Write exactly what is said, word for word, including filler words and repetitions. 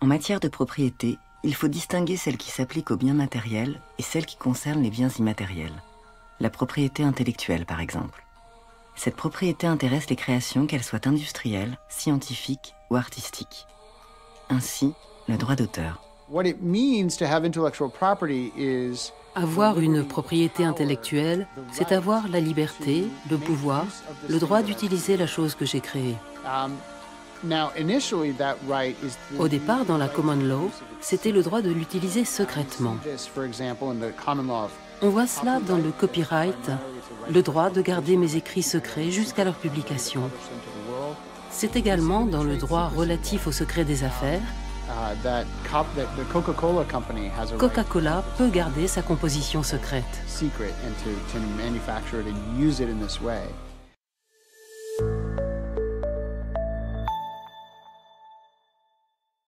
En matière de propriété, il faut distinguer celle qui s'applique aux biens matériels et celle qui concerne les biens immatériels. La propriété intellectuelle, par exemple. Cette propriété intéresse les créations, qu'elles soient industrielles, scientifiques ou artistiques. Ainsi, le droit d'auteur. Avoir une propriété intellectuelle, c'est avoir la liberté, le pouvoir, le droit d'utiliser la chose que j'ai créée. Au départ, dans la common law, c'était le droit de l'utiliser secrètement. On voit cela dans le copyright, le droit de garder mes écrits secrets jusqu'à leur publication. C'est également dans le droit relatif au secret des affaires. Coca-Cola peut garder sa composition secrète.